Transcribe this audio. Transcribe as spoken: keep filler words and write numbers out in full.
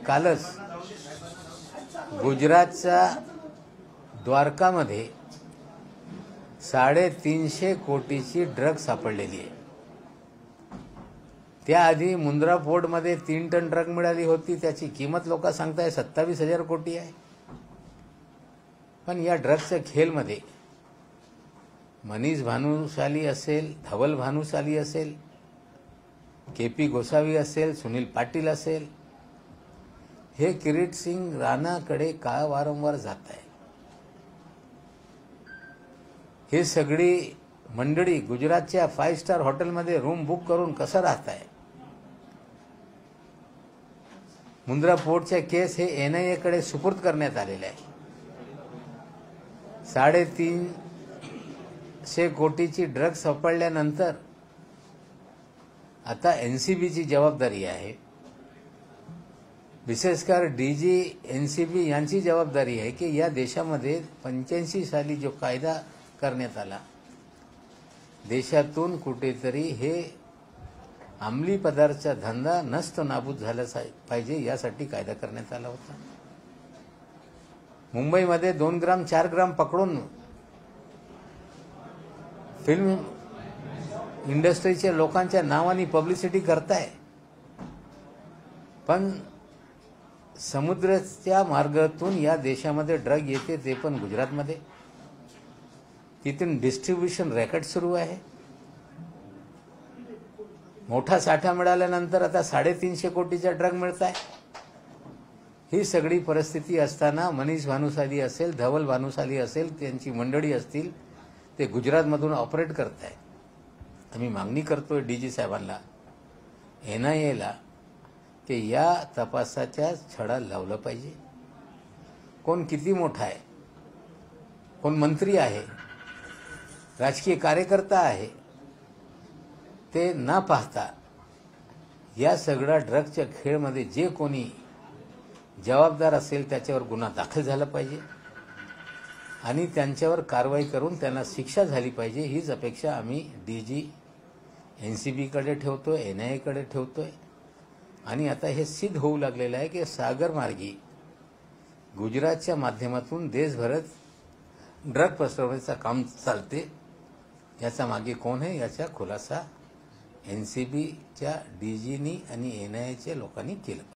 कालच गुजरातच्या द्वारकामध्ये साडेतीनशे कोटीची ड्रग सापडलेली आहे. त्याआधी मुंद्रा पोर्टमध्ये तीन टन ड्रग मिळाली होती. त्याची किंमत लोक सांगताय सत्तावीस हजार कोटी आहे. पण या ड्रग्सच्या खेळमध्ये मनीष भानुशाली असेल, धवल भानुशाली असेल, के पी गोसावी असेल, सुनील पाटील असेल, हे किरीट सिंग राणाकडे का वारंवार जात आहे. हे सगळी मंडळी गुजरातच्या फाईव्ह स्टार हॉटेलमध्ये रूम बुक करून कसं राहत आहे. मुंद्रा पोर्टचे केस हे एन आय ए कडे सुपूर्द करण्यात आलेले आहे. साडेतीनशे कोटीची ड्रग सापडल्यानंतर आता एनसीबीची जबाबदारी आहे. विशेषकर डीजी एनसीबी यांची जबाबदारी आहे की या देशामध्ये पंच्याऐंशी साली जो कायदा करण्यात आला, देशातून कुठेतरी हे अंमली पदार्थाचा धंदा नष्ट नाबूद झाला पाहिजे यासाठी कायदा करण्यात आला होता. मुंबईमध्ये दोन ग्राम चार ग्राम पकडून फिल्म इंडस्ट्रीच्या लोकांच्या नावाने पब्लिसिटी करताय. पण समुद्राच्या मार्गातून या देशामध्ये ड्रग येते, ते पण गुजरातमध्ये. तिथून डिस्ट्रीब्युशन रॅकेट सुरू आहे. मोठा साठा मिळाल्यानंतर आता साडेतीनशे कोटीचा ड्रग मिळत आहे. ही सगळी परिस्थिती असताना मनीष भानुशाली असेल, धवल भानुशाली असेल, त्यांची मंडळी असतील, ते गुजरातमधून ऑपरेट करत आहे. आम्ही मागणी करतोय डीजी साहेबांना, एन आय एला, की या तपासाच्या छडा लावलं पाहिजे. कोण किती मोठा आहे, कोण मंत्री आहे, राजकीय कार्यकर्ता आहे, ते न पाहता या सगळ्या ड्रगच्या खेळमध्ये जे कोणी जबाबदार असेल त्याच्यावर गुन्हा दाखल झाला पाहिजे आणि त्यांच्यावर कारवाई करून त्यांना शिक्षा झाली पाहिजे. हीच अपेक्षा आम्ही डीजी एनसीबीकडे ठेवतोय, एन आय एकडे ठेवतोय. आणि आता हे सिद्ध होऊ लागलेलं आहे की सागरमार्गी गुजरातच्या माध्यमातून देशभरात ड्रग पसरवण्याचं काम चालते. याचा मागे कोण आहे याचा खुलासा एनसीबीच्या डीजीनी आणि एन आय एच्या लोकांनी केला.